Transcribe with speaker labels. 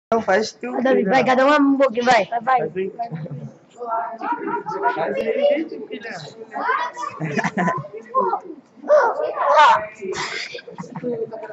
Speaker 1: Não, faz tu.
Speaker 2: Vai, Davi, vai, cada um pouquinho, vai. Vai.
Speaker 1: Faz aí. Faz aí, filha.